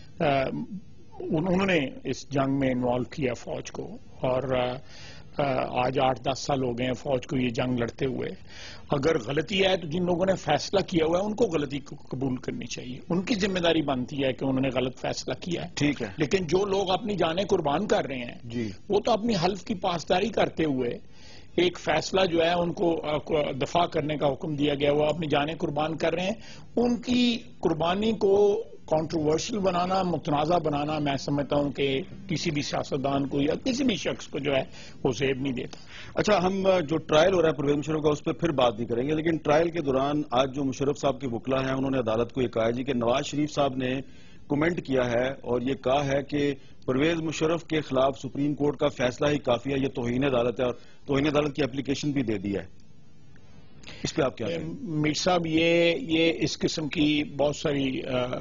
انہوں نے اس جنگ میں انوالو کیا فوج کو, اور آج 8-10 سال ہو گئے ہیں فوج کو یہ جنگ لڑتے ہوئے. اگر غلطی ہے تو جن لوگوں نے فیصلہ کیا ہوا ہے ان کو غلطی کو قبول کرنی چاہیے, ان کی ذمہ داری بنتی ہے کہ انہوں نے غلط فیصلہ کیا ہے. ٹھیک ہے, لیکن جو لوگ اپنی جانیں قربان کر رہے ہیں جی, وہ تو اپنی حلف کی پاسداری کرتے ہوئے ایک فیصلہ جو ہے ان کو دفاع کرنے کا حکم دیا گیا, وہ اپنی جانیں قربان کر رہے ہیں. ان کی قربانی کو کانٹروورشل بنانا, متنازع بنانا, میں سمجھتا ہوں کہ کسی بھی سیاستدان کو یا کسی بھی شخص کو جو ہے وہ زیب نہیں دیتا. اچھا, ہم جو ٹرائل ہو رہا ہے پرویز مشرف کا اس پہ پھر بات نہیں کریں گے, لیکن ٹرائل کے دوران آج جو مشرف صاحب کے وکلا ہیں انہوں نے عدالت کو یہ کہا جی کہ نواز شریف صاحب نے کمنٹ کیا ہے اور یہ کہا ہے کہ پرویز مشرف کے خلاف سپریم کورٹ کا فیصلہ ہی کافی ہے, یہ توہین عدالت ہے, اور توہین عدالت کی اپلیکیشن بھی دے دی ہے. اس پہ آپ کیا کہیں؟ میر صاحب یہ اس قسم کی بہت ساری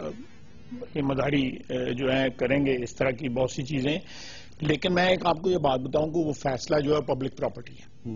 مداری جو ہے کریں گے اس طرح کی بہت سی چیزیں, لیکن میں ایک آپ کو یہ بات بتاؤں کہ وہ فیصلہ جو ہے پبلک پراپرٹی ہے,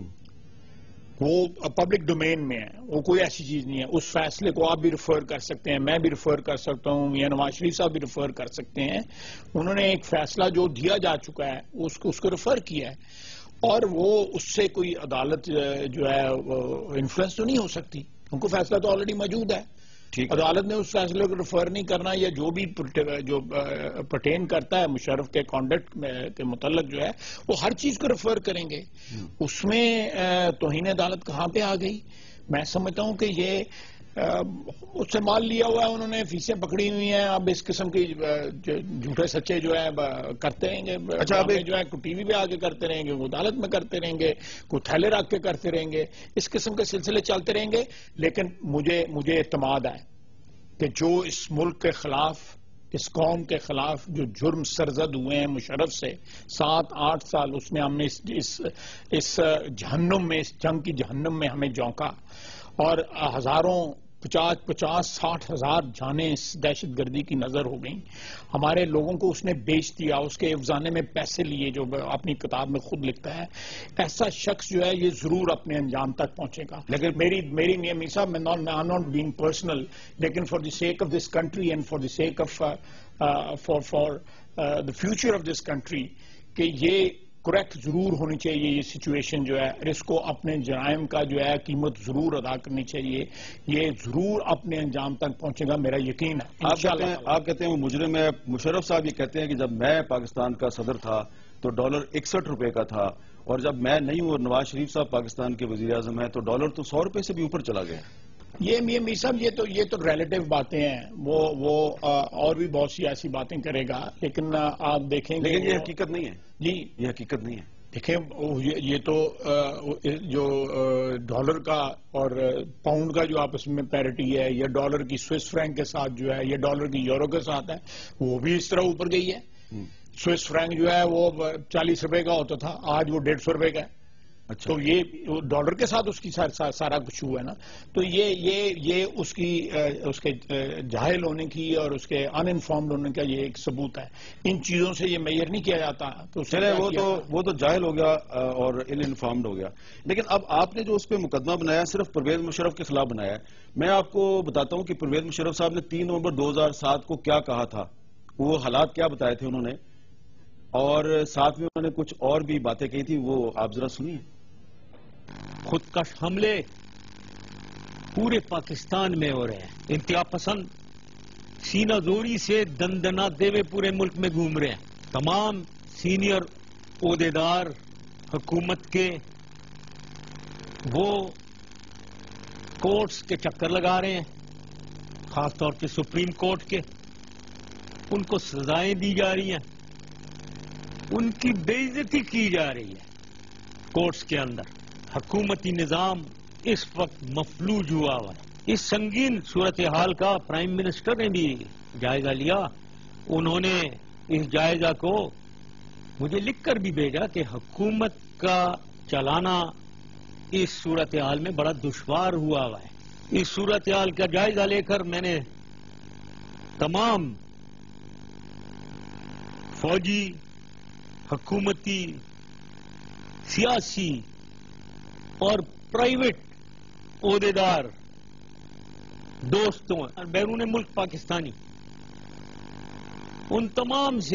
وہ پبلک ڈومین میں ہے, وہ کوئی ایسی چیز نہیں ہے. اس فیصلے کو آپ بھی ریفر کر سکتے ہیں, میں بھی ریفر کر سکتا ہوں, یا نواز شریف صاحب بھی ریفر کر سکتے ہیں. انہوں نے ایک فیصلہ جو دیا جا چکا ہے اس کو ریفر کیا ہے, اور وہ اس سے کوئی عدالت جو ہے انفلوئنس تو نہیں ہو سکتی, ان کو فیصلہ تو آلریڈی موجود ہے. عدالت نے اس فیصلے کو ریفر نہیں کرنا, یا جو بھی جو پرٹین کرتا ہے مشرف کے کانڈکٹ کے متعلق جو ہے وہ ہر چیز کو ریفر کریں گے. اس میں توہین عدالت کہاں پہ آ گئی؟ میں سمجھتا ہوں کہ یہ اس سے مال لیا ہوا ہے, انہوں نے فیسیں پکڑی ہوئی ہیں, اب اس قسم کی جھوٹے سچے جو ہے کرتے رہیں گے. اچھا, اب جو ہے ٹی وی پہ آ کے کرتے رہیں گے, وہ عدالت میں کرتے رہیں گے, کوئی تھیلے رکھ کے کرتے رہیں گے, اس قسم کے سلسلے چلتے رہیں گے. لیکن مجھے اعتماد ہے کہ جو اس ملک کے خلاف, اس قوم کے خلاف جو جرم سرزد ہوئے ہیں مشرف سے 7-8 سال, اس نے ہمیں اس جہنم میں, اس جنگ کی جہنم میں ہمیں جھونکا, اور ہزاروں 50-60 ہزار جانیں اس دہشت گردی کی نظر ہو گئیں. ہمارے لوگوں کو اس نے بیچ دیا, اس کے افزانے میں پیسے لیے, جو اپنی کتاب میں خود لکھتا ہے. ایسا شخص جو ہے یہ ضرور اپنے انجام تک پہنچے گا. لیکن میری میر صاحب, میں ناٹ بینگ پرسنل, لیکن for the sake of this country and for the sake of for the future of this country, کہ یہ کریکٹ ضرور ہونی چاہیے یہ سچویشن جو ہے, اس کو اپنے جرائم کا جو ہے قیمت ضرور ادا کرنی چاہیے, یہ ضرور اپنے انجام تک پہنچے گا, میرا یقین ہے. آپ کہتے ہیں وہ مجرم ہے. مشرف صاحب یہ کہتے ہیں کہ جب میں پاکستان کا صدر تھا تو ڈالر 61 روپے کا تھا, اور جب میں نہیں ہوں اور نواز شریف صاحب پاکستان کے وزیر اعظم ہیں تو ڈالر تو 100 روپے سے بھی اوپر چلا گیا. یہ میر صاحب یہ تو ریلیٹیو باتیں ہیں، وہ اور بھی بہت سی ایسی باتیں کرے گا، لیکن آپ دیکھیں گے لیکن یہ حقیقت نہیں ہے جی، یہ حقیقت نہیں ہے. دیکھیں یہ تو جو ڈالر کا اور پاؤنڈ کا جو آپس میں پیرٹی ہے، یا ڈالر کی سوئس فرینک کے ساتھ جو ہے، یا ڈالر کی یورو کے ساتھ ہے، وہ بھی اس طرح اوپر گئی ہے. سوئس فرینک جو ہے وہ 40 روپے کا ہوتا تھا، آج وہ 150 روپے کا ہے. اچھا تو یہ ڈالر کے ساتھ اس کی سارا کچھ ہوا ہے نا. تو یہ اس کے جاہل ہونے کی اور اس کے ان انفارمڈ ہونے کا یہ ایک ثبوت ہے. ان چیزوں سے یہ میئر نہیں کیا جاتا. تو چلے وہ تو جاہل ہو گیا اور ان انفارمڈ ہو گیا. لیکن اب آپ نے جو اس پہ مقدمہ بنایا صرف پرویز مشرف کے خلاف بنایا ہے. میں آپ کو بتاتا ہوں کہ پرویز مشرف صاحب نے 3 نومبر 2007 کو کیا کہا تھا، وہ حالات کیا بتائے تھے انہوں نے، اور ساتھ میں انہوں نے کچھ اور بھی باتیں کہی تھی، وہ آپ ذرا سنیے. خودکش حملے پورے پاکستان میں ہو رہے ہیں، انتہا پسند سینہ زوری سے دندناتے ہوئے پورے ملک میں گھوم رہے ہیں. تمام سینئر عہدیدار حکومت کے وہ کورٹس کے چکر لگا رہے ہیں، خاص طور پہ سپریم کورٹ کے. ان کو سزائیں دی جا رہی ہیں، ان کی بے عزتی کی جا رہی ہے کورٹس کے اندر. حکومتی نظام اس وقت مفلوج ہوا ہے. اس سنگین صورتحال کا پرائم منسٹر نے بھی جائزہ لیا. انہوں نے اس جائزہ کو مجھے لکھ کر بھی بھیجا کہ حکومت کا چلانا اس صورتحال میں بڑا دشوار ہوا ہے. اس صورتحال کا جائزہ لے کر میں نے تمام فوجی، حکومتی، سیاسی اور پرائیویٹ عہدیدار دوستوں اور بیرون ملک پاکستانی، ان تمام سے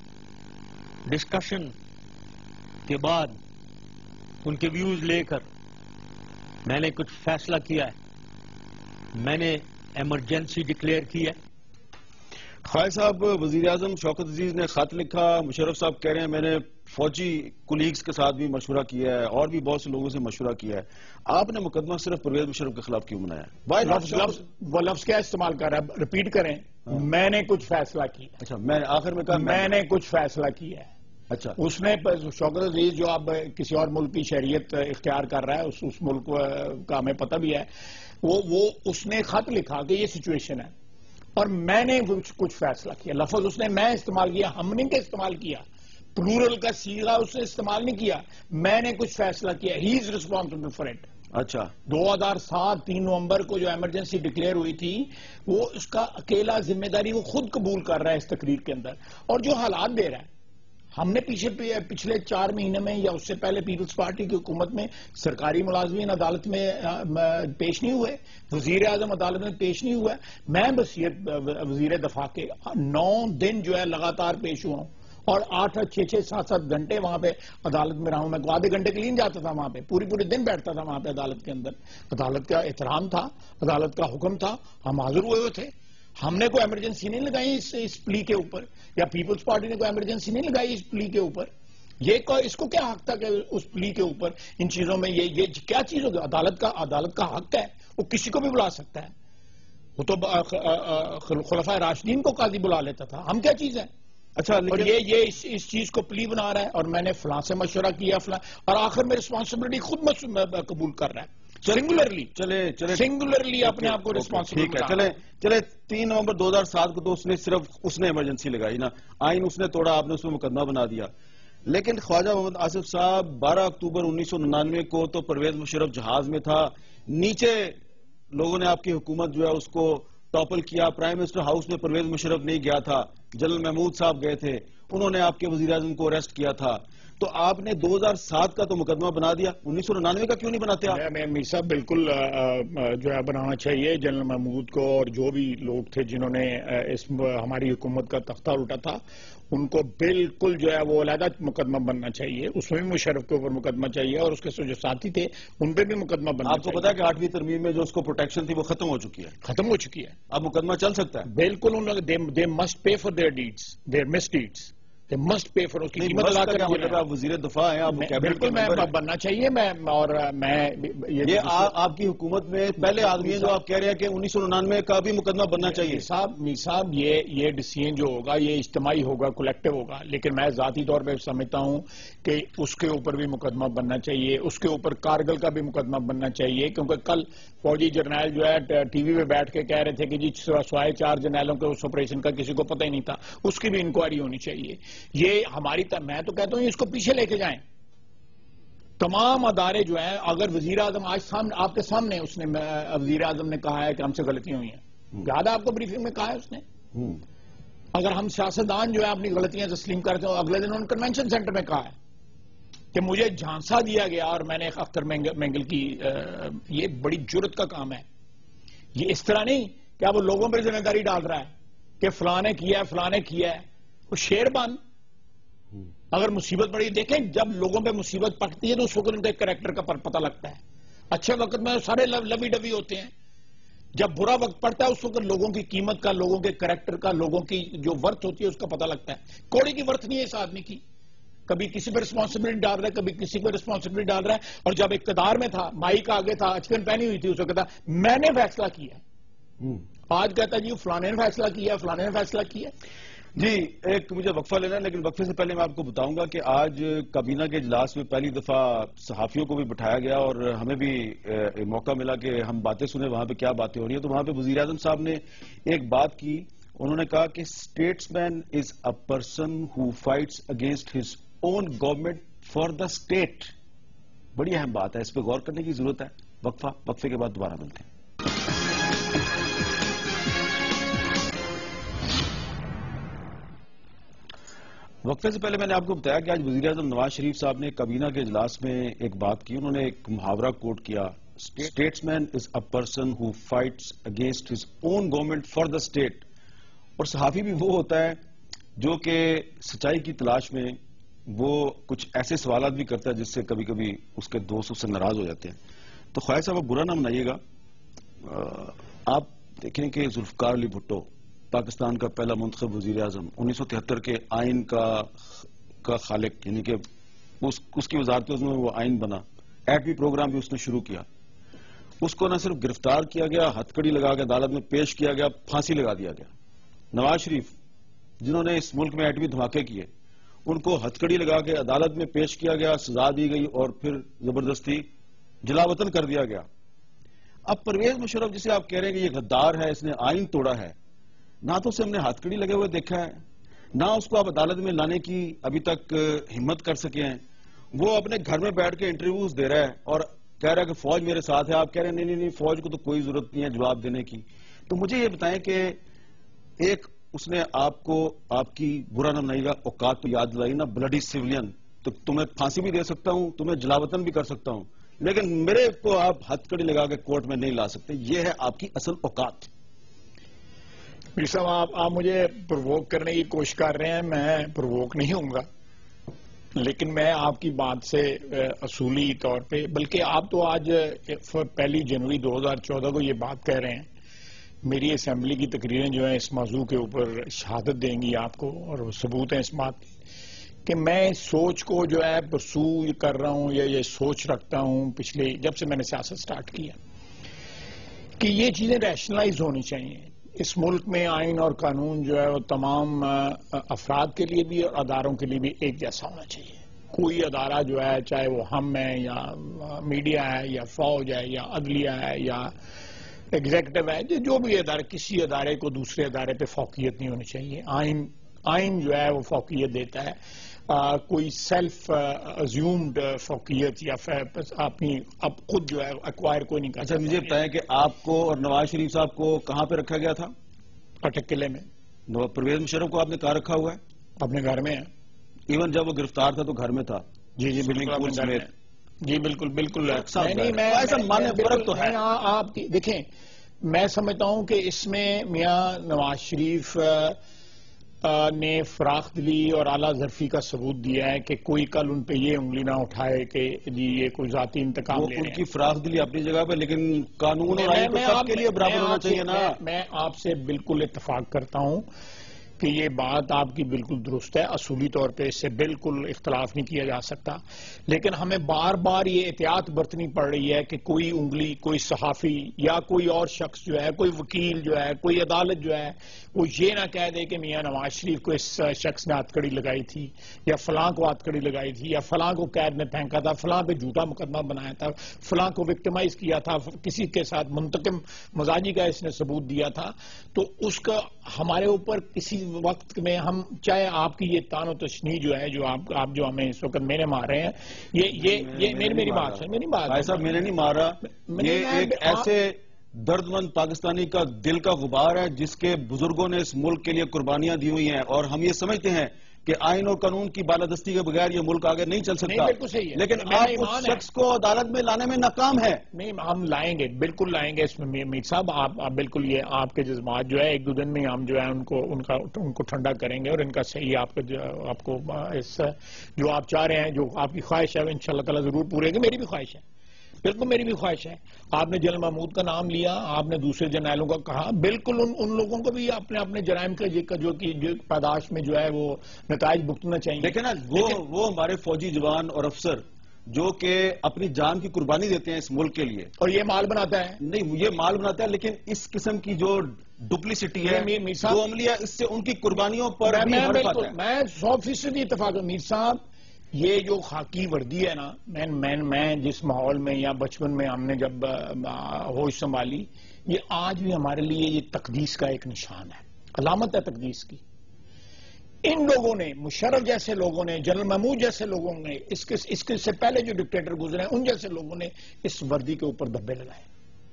ڈسکشن کے بعد ان کے ویوز لے کر میں نے کچھ فیصلہ کیا ہے. میں نے ایمرجنسی ڈکلیئر کی ہے. خالد صاحب، وزیر اعظم شوکت عزیز نے خط لکھا. مشرف صاحب کہہ رہے ہیں میں نے فوجی کولیگز کے ساتھ بھی مشورہ کیا ہے اور بھی بہت سے لوگوں سے مشورہ کیا ہے. آپ نے مقدمہ صرف پرویز مشرف کے خلاف کیوں بنایا؟ وہ لفظ کیا استعمال کر رہا ہے، ریپیٹ کریں. میں نے کچھ فیصلہ کیا. اچھا، میں آخر میں کہا میں نے کچھ فیصلہ کیا ہے. اچھا، اس نے شوکت عزیز جو اب کسی اور ملک کی شہریت اختیار کر رہا ہے، اس ملک کا ہمیں پتہ بھی ہے، وہ اس نے خط لکھا کہ یہ سچویشن ہے اور میں نے کچھ فیصلہ کیا. لفظ اس نے میں استعمال کیا، ہم نے استعمال کیا. پلورل کا صیغہ اس نے استعمال نہیں کیا. میں نے کچھ فیصلہ کیا. He is responsible for it. اچھا، 2007 3 نومبر کو جو ایمرجنسی ڈکلیئر ہوئی تھی، وہ اس کا اکیلا ذمہ داری وہ خود قبول کر رہا ہے اس تقریر کے اندر. اور جو حالات دے رہا ہے، ہم نے پچھلے 4 مہینے میں یا اس سے پہلے پیپلز پارٹی کی حکومت میں سرکاری ملازمین عدالت میں پیش نہیں ہوئے، وزیر اعظم عدالت میں پیش نہیں ہوا. میں وزیر دفاع کے 9 دن جو ہے لگاتار پیش ہوا ہوں اور 8 6 7 گھنٹے وہاں پہ عدالت میں رہا ہوں. میں آدھے گھنٹے کے لیے جاتا تھا وہاں پہ، پورے دن بیٹھتا تھا وہاں پہ عدالت کے اندر. عدالت کا احترام تھا، عدالت کا حکم تھا، ہم حاضر ہوئے تھے. ہم نے کوئی ایمرجنسی نہیں لگائی اس پلی کے اوپر، یا پیپلز پارٹی نے کوئی ایمرجنسی نہیں لگائی اس پلی کے اوپر. اس کو کیا حق تھا کہ اس پلی کے اوپر ان چیزوں میں یہ کیا چیز ہوگی؟ عدالت کا حق ہے، وہ کسی کو بھی بلا سکتا ہے. وہ تو خلفائے راشدین کو قاضی بلا لیتا تھا. ہم کیا چیز ہے؟ اچھا، اور یہ اس چیز کو پلی بنا رہا ہے اور میں نے فلاں سے مشورہ کیا فلاں، اور آخر میں رسپانسبلٹی خود قبول کر رہا ہے. سنگولرلی اپنے آپ کو ریسپانسبل. ٹھیک ہے، چلے 3 نومبر 2007 کو تو اس نے ایمرجنسی لگائی نا، آئین اس نے توڑا، آپ نے اس میں مقدمہ بنا دیا. لیکن خواجہ محمد آصف صاحب 12 اکتوبر 1999 کو تو پرویز مشرف جہاز میں تھا، نیچے لوگوں نے آپ کی حکومت جو ہے اس کو ٹاپل کیا. پرائم منسٹر ہاؤس میں پرویز مشرف نہیں گیا تھا، جنرل محمود صاحب گئے تھے، انہوں نے آپ کے وزیر اعظم کو اریسٹ کیا تھا. تو آپ نے 2007 کا تو مقدمہ بنا دیا، 1999 کا کیوں نہیں بناتے آپ؟ میر صاحب بالکل جو ہے بنانا چاہیے. جنرل محمود کو اور جو بھی لوگ تھے جنہوں نے ہماری حکومت کا تختہ الٹا تھا، ان کو بالکل جو ہے وہ علیحدہ مقدمہ بننا چاہیے. اس میں بھی مشرف کے اوپر مقدمہ چاہیے اور اس کے جو ساتھی تھے ان پہ بھی مقدمہ بننا چاہیے. آپ کو پتا ہے کہ 8ویں ترمیم میں جو اس کو پروٹیکشن تھی وہ ختم ہو چکی ہے، اب مقدمہ چل سکتا ہے. بالکل. ان لوگ they must pay for their deeds, their misdeeds. Must pay for اس کی قیمت ادا کر آپ وزیر دفاع ہیں, آپ بالکل میں بننا چاہیے. اور میں یہ آپ کی حکومت میں پہلے آدمی ہیں جو آپ کہہ رہے ہیں کہ 1999 کا بھی مقدمہ بننا چاہیے. میر صاحب یہ ڈیسیژن جو ہوگا یہ اجتماعی ہوگا, کولیکٹیو ہوگا, لیکن میں ذاتی طور پہ سمجھتا ہوں کہ اس کے اوپر بھی مقدمہ بننا چاہیے, اس کے اوپر کارگل کا بھی مقدمہ بننا چاہیے, کیونکہ کل فوجی جرنیل جو ہے ٹی وی پہ بیٹھ کے کہہ رہے تھے کہ جی سوائے 4 جرنیلوں کے اس آپریشن کا کسی کو پتہ ہی نہیں تھا, اس کی بھی انکوائری ہونی چاہیے. یہ ہماری میں تو کہتا ہوں اس کو پیچھے لے کے جائیں. تمام ادارے جو ہیں, اگر وزیر اعظم آج آپ کے سامنے اس نے وزیر اعظم نے کہا ہے کہ ہم سے غلطیاں ہوئی ہیں, یاد ہے آپ کو بریفنگ میں کہا ہے اس نے, اگر ہم سیاستدان جو ہے اپنی غلطیاں تسلیم کرتے ہیں, اگلے دن انہوں نے کنونشن سینٹر میں کہا ہے کہ مجھے جھانسا دیا گیا اور میں نے اختر مینگل کی, یہ بڑی جرت کا کام ہے. یہ اس طرح نہیں کہ اب وہ لوگوں پر ذمہ داری ڈال رہا ہے کہ فلاں نے کیا ہے فلاں نے کیا ہے. وہ شیر بن اگر مصیبت پڑی, دیکھیں جب لوگوں پہ مصیبت پڑتی ہے تو اس وقت ان کے کریکٹر کا پتہ لگتا ہے. اچھے وقت میں سارے لوی ڈبی ہوتے ہیں, جب برا وقت پڑتا ہے اس وقت لوگوں کی قیمت کا, لوگوں کے کریکٹر کا, لوگوں کی جو ورتھ ہوتی ہے اس کا پتہ لگتا ہے. کوڑی کی ورتھ نہیں ہے اس آدمی کی, کبھی کسی پہ رسپانسبلٹی ڈال رہا ہے, کبھی کسی پہ رسپانسبلٹی ڈال رہا ہے. اور جب اقتدار میں تھا, مائک آگے تھا, اچکن پہنی ہوئی تھی, اس وقت کہتا میں نے فیصلہ کیا. آج کہتا جی فلانے نے فیصلہ کیا, فلانے نے فیصلہ کیا. جی ایک مجھے وقفہ لینا ہے, لیکن وقفے سے پہلے میں آپ کو بتاؤں گا کہ آج کابینہ کے اجلاس میں پہلی دفعہ صحافیوں کو بھی بٹھایا گیا اور ہمیں بھی موقع ملا کہ ہم باتیں سنیں وہاں پہ کیا باتیں ہو رہی ہیں. تو وہاں پہ وزیر اعظم صاحب نے ایک بات کی, انہوں نے کہا کہ statesman is a person who fights against his own government for the state. بڑی اہم بات ہے, اس پہ غور کرنے کی ضرورت ہے. وقفے کے بعد دوبارہ ملتے ہیں. وقفے سے پہلے میں نے آپ کو بتایا کہ آج وزیر اعظم نواز شریف صاحب نے کابینہ کے اجلاس میں ایک بات کی. انہوں نے ایک محاورہ کوٹ کیا, statesman is a person who fights against his own government for the state. اور صحافی بھی وہ ہوتا ہے جو کہ سچائی کی تلاش میں وہ کچھ ایسے سوالات بھی کرتا ہے جس سے کبھی کبھی اس کے دوست اس سے ناراض ہو جاتے ہیں. تو خواہش صاحب برا نہ منائیے گا, آپ دیکھیں کہ ذوالفقار علی بھٹو پاکستان کا پہلا منتخب وزیر اعظم, 1973 کے آئین کا خالق, یعنی کہ اس کی وزارت میں وہ آئین بنا, ایٹمی پروگرام بھی اس نے شروع کیا. اس کو نہ صرف گرفتار کیا گیا, ہتھ کڑی لگا کے عدالت میں پیش کیا گیا, پھانسی لگا دیا گیا. نواز شریف جنہوں نے اس ملک میں ایٹمی دھماکے کیے, ان کو ہتھ کڑی لگا کے عدالت میں پیش کیا گیا, سزا دی گئی اور پھر زبردستی جلا وطن کر دیا گیا. اب پرویز مشرف جسے آپ کہہ رہے ہیں کہ یہ غدار ہے, اس نے آئین توڑا ہے, نہ تو اسے ہم نے ہاتھ کڑی لگے ہوئے دیکھا ہے, نہ اس کو آپ عدالت میں لانے کی ابھی تک ہمت کر سکے ہیں. وہ اپنے گھر میں بیٹھ کے انٹرویوز دے رہا ہے اور کہہ رہا ہے کہ فوج میرے ساتھ ہے. آپ کہہ رہے ہیں نہیں فوج کو تو کوئی ضرورت نہیں ہے جواب دینے کی. تو مجھے یہ بتائیں کہ ایک اس نے آپ کو, آپ کی برا نہ منائیے گا, اوقات تو یاد دلائی نا, بلڈی سیولین, تو تمہیں پھانسی بھی دے سکتا ہوں, تمہیں جلاوطن بھی کر سکتا ہوں, لیکن میرے کو آپ ہتھ کڑی لگا کے کورٹ میں نہیں لا سکتے. یہ ہے آپ کی اصل اوقات. میر صاحب آپ مجھے پرووک کرنے کی کوشش کر رہے ہیں, میں پرووک نہیں ہوں گا, لیکن میں آپ کی بات سے اصولی طور پہ, بلکہ آپ تو آج 1 جنوری 2014 کو یہ بات کہہ رہے ہیں, میری اسمبلی کی تقریریں جو ہیں اس موضوع کے اوپر شہادت دیں گی آپ کو, اور وہ ثبوت ہیں اس بات کی کہ میں اس سوچ کو جو ہے پرسو کر رہا ہوں یا یہ سوچ رکھتا ہوں پچھلے جب سے میں نے سیاست سٹارٹ کیا کہ یہ چیزیں ریشنلائز ہونی چاہیے. اس ملک میں آئین اور قانون جو ہے وہ تمام افراد کے لیے بھی اور اداروں کے لیے بھی ایک جیسا ہونا چاہیے. کوئی ادارہ جو ہے چاہے وہ ہم ہیں یا میڈیا ہے یا فوج ہے یا عدلیہ ہے یا ایگزیکٹو ہے, جو بھی ادارے, کسی ادارے کو دوسرے ادارے پہ فوقیت نہیں ہونی چاہیے. آئین جو ہے وہ فوقیت دیتا ہے, کوئی سیلف ازیومڈ فوقیت یا اپنی اب خود جو ہے ایکوائر کوئی نہیں کر سکتا. اچھا مجھے بتائیں کہ آپ کو اور نواز شریف صاحب کو کہاں پہ رکھا گیا تھا؟ اٹک قلعے میں. پرویز مشرف کو آپ نے کہاں رکھا ہوا ہے؟ اپنے گھر میں ہے. ایون جب وہ گرفتار تھا تو گھر میں تھا. جی بالکل, جی بالکل. فرق تو ہے. آپ دیکھیں, میں سمجھتا ہوں کہ اس میں میاں نواز شریف نے فراخ دلی اور اعلیٰ ظرفی کا ثبوت دیا ہے کہ کوئی کل ان پہ یہ انگلی نہ اٹھائے کہ جی یہ کوئی ذاتی انتقام لے رہے ہیں. ان کی فراخ دلی اپنی جگہ پہ, لیکن قانون اور آئین تو سب کے لیے برابر ہونا چاہیے نا. میں آپ سے بالکل اتفاق کرتا ہوں کہ یہ بات آپ کی بالکل درست ہے، اصولی طور پہ اس سے بالکل اختلاف نہیں کیا جا سکتا، لیکن ہمیں بار بار یہ احتیاط برتنی پڑ رہی ہے کہ کوئی انگلی، کوئی صحافی یا کوئی اور شخص جو ہے، کوئی وکیل جو ہے، کوئی عدالت جو ہے، وہ یہ نہ کہہ دے کہ میاں نواز شریف کو اس شخص نے ہتھ کڑی لگائی تھی، یا فلاں کو ہتھ کڑی لگائی تھی، یا فلاں کو قید میں پھینکا تھا، فلاں پہ جھوٹا مقدمہ بنایا تھا، فلاں کو وکٹمائز کیا تھا، کسی کے ساتھ منتقم مزاجی کا اس نے ثبوت دیا تھا. تو اس کا ہمارے اوپر کسی وقت میں ہم چاہے آپ کی یہ تان و تشنیع جو ہے، جو آپ جو ہمیں اس وقت میرے مار رہے ہیں، یہ میری بات ہے، میری بات بھائی صاحب میں نے نہیں مارا، یہ ایک ایسے درد مند پاکستانی کا دل کا غبار ہے جس کے بزرگوں نے اس ملک کے لیے قربانیاں دی ہوئی ہیں، اور ہم یہ سمجھتے ہیں کہ آئین اور قانون کی بالادستی کے بغیر یہ ملک آگے نہیں چل سکتا، لیکن آپ اس شخص کو عدالت میں لانے میں ناکام ہے. نہیں، ہم لائیں گے، بالکل لائیں گے. اس میں میر صاحب آپ بالکل یہ آپ کے جذبات جو ہے ایک دو دن میں ہم جو ہے ان کو ٹھنڈا کریں گے، اور ان کا صحیح آپ کو اس جو آپ چاہ رہے ہیں، جو آپ کی خواہش ہے، انشاءاللہ تعالی ضرور پورے ہوگی. میری بھی خواہش ہے، بالکل میری بھی خواہش ہے. آپ نے جنرل محمود کا نام لیا، آپ نے دوسرے جرنیلوں کا کہا، بالکل ان لوگوں کو بھی اپنے جرائم کا جو پاداش میں جو ہے وہ نتائج بھگتنا چاہیے. لیکن وہ ہمارے فوجی جوان اور افسر جو کہ اپنی جان کی قربانی دیتے ہیں اس ملک کے لیے، اور یہ مال بناتا ہے. نہیں، یہ مال بناتا ہے، لیکن اس قسم کی جو ڈپلیسٹی ہے، وہ عملیہ، اس سے ان کی قربانیوں پر بھی حرف آتا ہے. میں 100% اتفاق ہوں. میر صاحب، یہ جو خاکی وردی ہے نا، میں جس ماحول میں یا بچپن میں ہم نے جب ہوش سنبھالی، یہ آج بھی ہمارے لیے یہ تقدیس کا ایک نشان ہے، علامت ہے تقدیس کی. ان لوگوں نے، مشرف جیسے لوگوں نے، جنرل محمود جیسے لوگوں نے، اس کے سے پہلے جو ڈکٹیٹر گزرے ہیں، ان جیسے لوگوں نے اس وردی کے اوپر دھبے لگائے.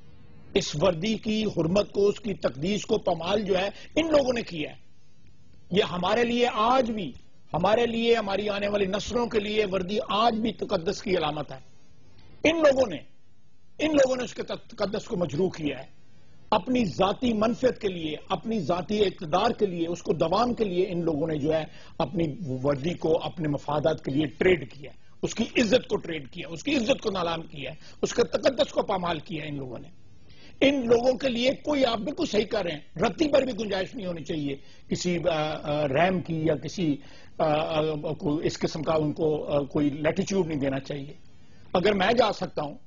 اس وردی کی حرمت کو، اس کی تقدیس کو پامال جو ہے ان لوگوں نے کیا ہے. یہ ہمارے لیے آج بھی، ہمارے لیے، ہماری آنے والی نسلوں کے لیے وردی آج بھی تقدس کی علامت ہے. ان لوگوں نے اس کے تقدس کو مجروح کیا ہے. اپنی ذاتی منفعت کے لیے، اپنی ذاتی اقتدار کے لیے، اس کو دوام کے لیے ان لوگوں نے جو ہے اپنی وردی کو اپنے مفادات کے لیے ٹریڈ کیا ہے، اس کی عزت کو ٹریڈ کیا، اس کی عزت کو نالام کیا ہے، اس کے تقدس کو پامال کیا ہے ان لوگوں نے. ان لوگوں کے لیے کوئی، آپ بالکل صحیح کر رہے ہیں، رتی پر بھی گنجائش نہیں ہونی چاہیے کسی رحم کی، یا کسی اس قسم کا ان کو کوئی لیٹیچیوڈ نہیں دینا چاہیے. اگر میں جا سکتا ہوں،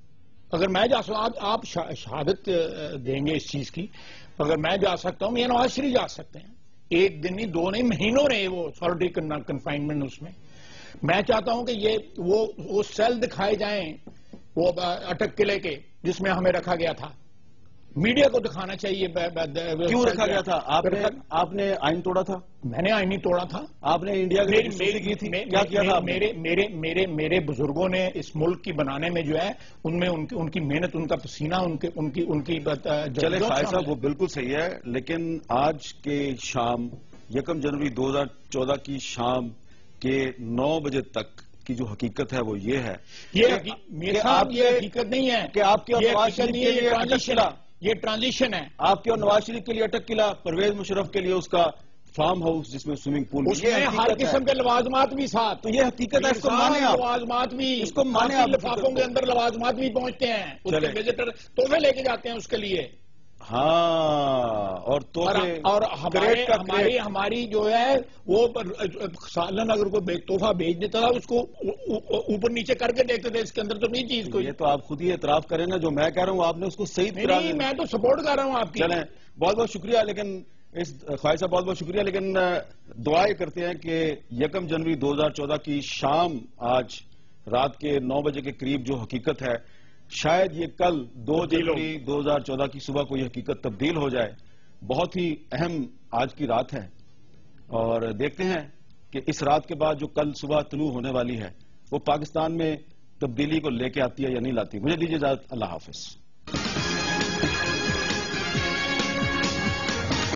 آپ شہادت دیں گے اس چیز کی، اگر میں جا سکتا ہوں، میاں نواز شریف جا سکتے ہیں. ایک دن نہیں، دو نہیں، مہینوں رہے وہ سالٹری کنفائنمنٹ. اس میں چاہتا ہوں کہ وہ سیل دکھائے جائیں، وہ اٹک قلعے کے جس میں ہمیں رکھا گیا تھا. میڈیا کو دکھانا چاہیے. کیوں رکھا گیا تھا؟ آپ نے آئین توڑا تھا؟ میں نے آئین نہیں توڑا تھا. آپ نے انڈیا کی تھی، کیا کیا تھا؟ میرے بزرگوں نے اس ملک کی بنانے میں جو ہے ان میں ان کی محنت، ان کا پسینہ، ان کی چلے فائز صاحب، وہ بالکل صحیح ہے، لیکن آج کے شام 1 جنوری 2014 کی شام کے 9 بجے تک کی جو حقیقت ہے وہ یہ ہے، یہ حقیقت نہیں ہے کہ آپ کے نواز شریف کے لیے یہ ٹرانزیشن ہے. آپ کے اور نواز شریف کے لیے اٹک قلعہ، پرویز مشرف کے لیے اس کا فارم ہاؤس جس میں سوئمنگ پول، اس میں ہر قسم کے لوازمات بھی ساتھ. تو یہ حقیقت ہے، اس کو مانے آپ. لوازمات بھی، اس کو مانے آپ. لفافوں کے اندر لوازمات بھی پہنچتے ہیں، اس کے وزٹر تحفے لے کے جاتے ہیں اس کے لیے. ہاں، اور ہماری جو ہے وہ سالن اگر کوئی تحفہ بھیج دیتا تھا، اس کو اوپر نیچے کر کے دیکھتے تھے، اس کے اندر تو نہیں چیز کوئی. یہ تو آپ خود ہی اعتراف کریں نا، جو میں کہہ رہا ہوں آپ نے اس کو صحیح نہیں، میں تو سپورٹ کر رہا ہوں آپ کی. چلیں، بہت بہت شکریہ. لیکن خواہش صاحب بہت بہت شکریہ، لیکن دعا یہ کرتے ہیں کہ 1 جنوری 2014 کی شام، آج رات کے 9 بجے کے قریب جو حقیقت ہے، شاید یہ کل 2 جنوری 2014 کی صبح کو یہ حقیقت تبدیل ہو جائے. بہت ہی اہم آج کی رات ہے، اور دیکھتے ہیں کہ اس رات کے بعد جو کل صبح طلوع ہونے والی ہے وہ پاکستان میں تبدیلی کو لے کے آتی ہے یا نہیں لاتی. مجھے دیجیے اجازت، اللہ حافظ.